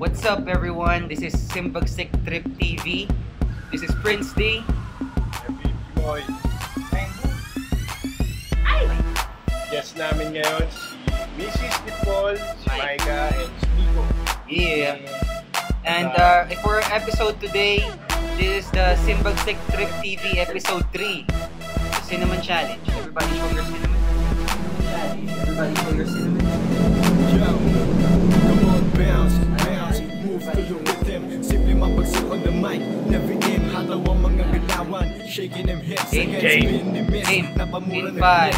What's up everyone? This is Simbagsik Trip TV. This is Prince D. Boy. Guest namin ngayon si Mrs. Nicole, si Micah, and si Nico. Yeah. And for our episode today, this is the Simbagsik Trip TV episode 3. The Cinnamon Challenge. Everybody show your cinnamon. Everybody show your cinnamon. Yo, come on, bounce, bounce, move to the rhythm. Simply mapagsik on the mic, never aim, hataw ang mga galawan, shaking them hips, Game. 5, 4, 3, 2,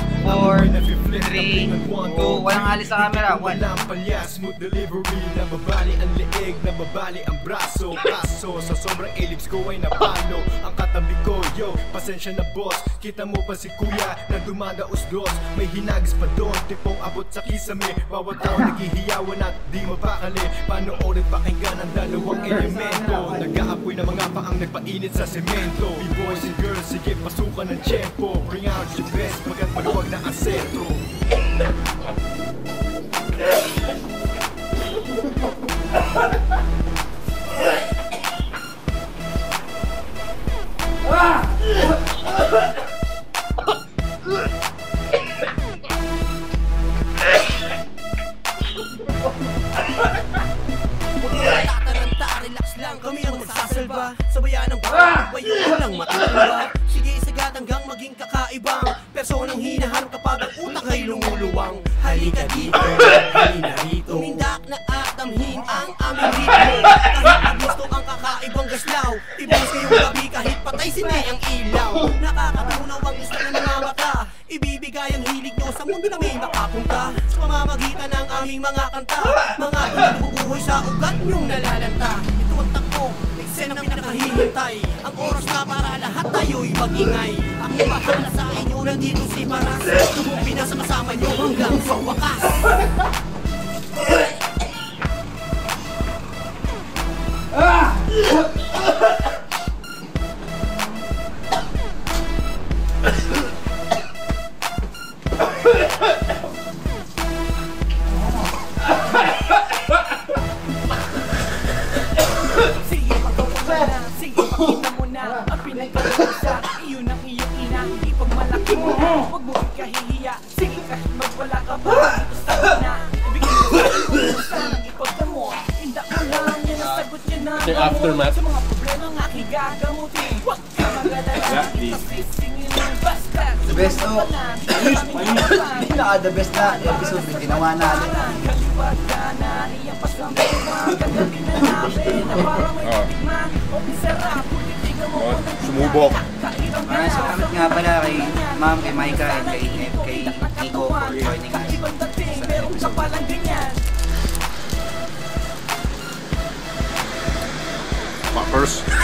walang alis sa camera. 1. Walang palya, smooth delivery, nababali ang leeg, nababali ang braso. Kaso sa sobrang ellipse ko ay napalo ang katabi ko, yo, pasensya na boss. Kita mo pa si kuya na dumadaos-dos, may hinagis pa doon, tipong abot sa kisame. Bawat tao naghihiyawan at di mapakali, panoorin pakinggan ang dalawang elemento. Nag-aapoy na mga paang nagpainit sa semento. B-boys and girls, sige pasukan ng tiyempo. Bring out your best, pagkat maluwag na ang sentro. Relax lang, kami ang magsasalba. Sabayan ng bayo lang matutumba. Sige sagat hanggang maging kakaibang personang hinahanap kapag ang utak ay lumuluwang. Halika dito, halina rito, tumindak na at damhin ang aming ritmo. Kahit na gusto ang kakaibang gaslaw, ibigay kayong gabi kahit patay sine ang ilaw. Nakakatunaw ang gusto ng mga mata, ibibigay ang hilig nyo sa mundo na may makapunta. Sa pamamagitan ng aming mga kanta, mga pinagbubuhoy sa ugat nyong nalalanta. Ito ang takbo, may senang pinakahihintay, ang oras na para lahat tayo'y magingay. Ako bahala sa inyo, nandito si Paras, tumupi na sa kasama nyo hanggang sa wakas. Sige, pakita mo na ang pinagkakasa. Iyon ang iyong ina, ipagmalaki mo na. Huwag mo ikahihiya, sige kahit magwala ka ba. Dito sa ina, ibigay mo sa iyo sana ipagdamo. Hinda mo lang, yan ang sagot niya na aftermath. sa mga problema ng aking gagamutin. Huwag ka magalala, itasisingin ng basta. The best no. Hindi na the best na episode na ginawa natin. Sumubok. Salamat nga pala kay Ma'am, kay Micah, and kay Nico for joining us sa episode. Poppers.